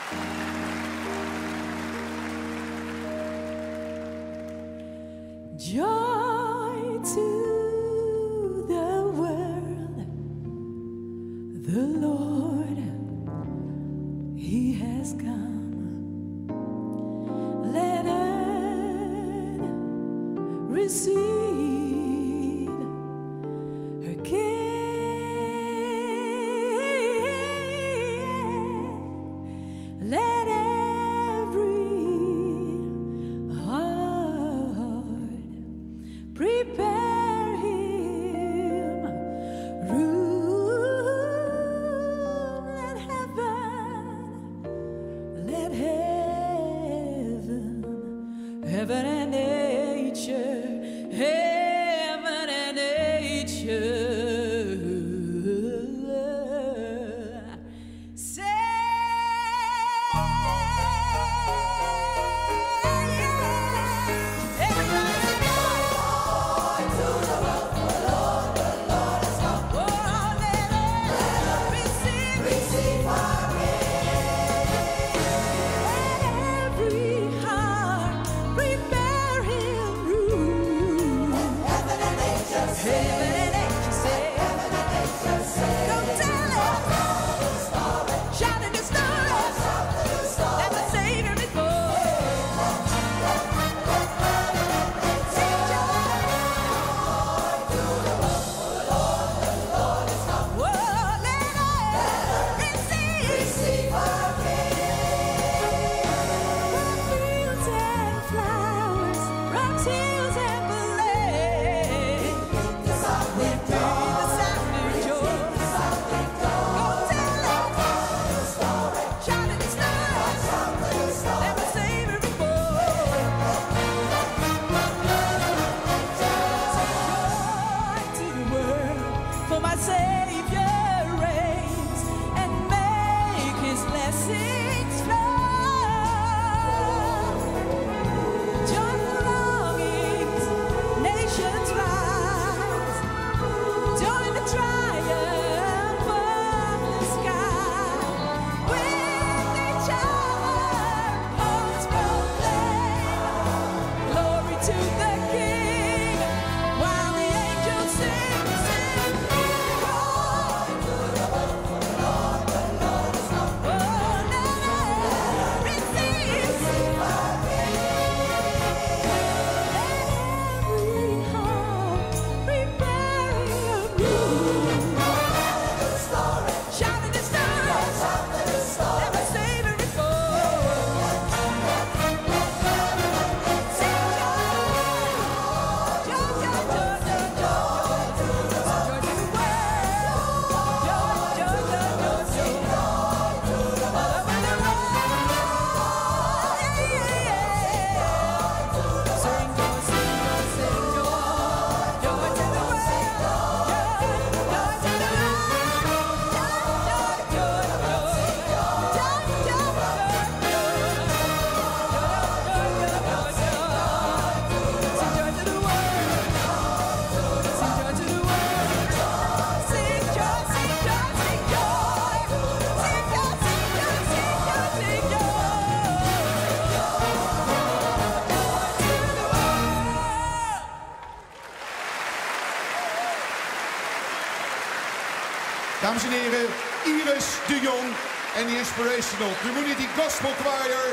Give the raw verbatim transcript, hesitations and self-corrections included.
Joy to the world, the Lord, He has come. Let earth receive her King. Let prepare him room. Let heaven, let heaven, heaven and nature, heaven and nature say. Dames en heren, Iris de Jong en de Inspirational Community Gospel Choir.